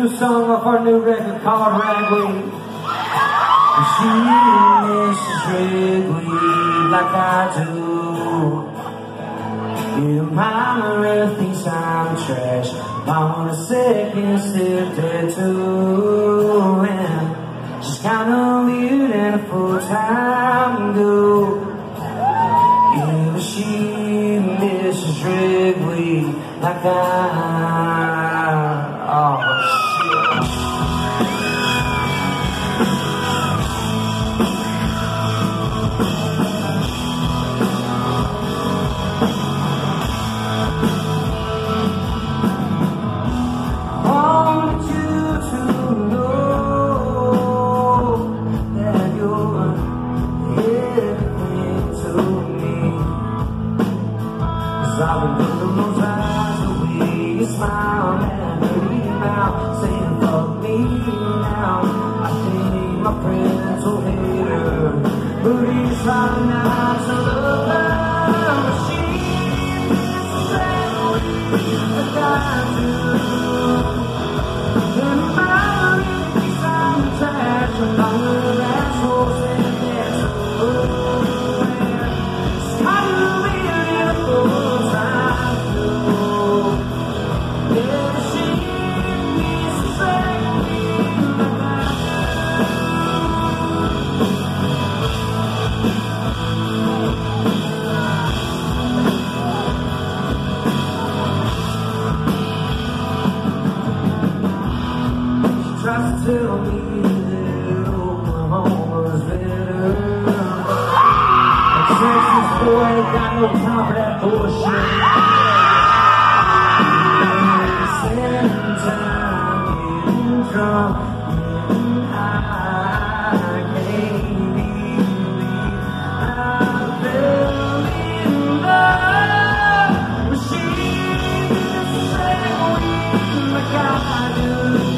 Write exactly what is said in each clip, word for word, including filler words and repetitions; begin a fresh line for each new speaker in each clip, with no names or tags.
new song off our new record called Ragweed. She misses Ragweed like I do. Your mama really thinks I'm trash. I'm a second step there too. And she's kinda weird and a full-time girl. Yeah, but she misses Ragweed like I. Oh shit. I've been looking those eyes, the way you smile, and hurt you now, saying fuck me now. I think my friends will hate her, but he's trying not to love her. But she is the same as I do. And my really thinks I'm trash, I'm not an asshole, saying that's a tries to tell me that Oklahoma's better. A Texas boy ain't got no time for that bullshit. Spending time getting drunk, getting high, can't believe I fell in love. But she is the same way like I do.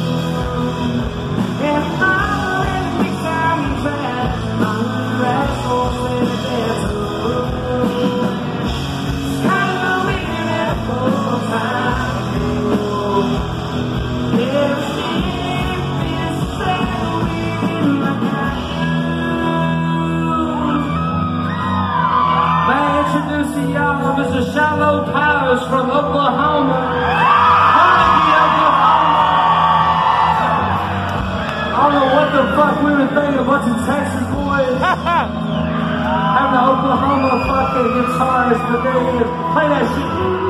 Introducing y'all Mister Shallow Powers from Oklahoma. I don't know what the fuck we were thinking, a bunch of Texas boys having an Oklahoma fucking guitarist, but there he is. Play that shit.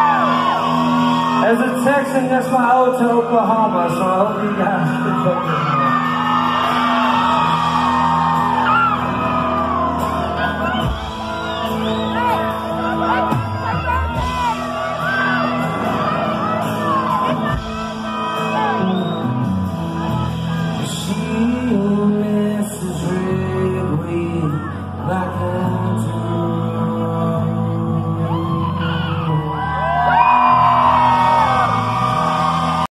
As a Texan, that's my ode to Oklahoma, so I hope you guys can take it.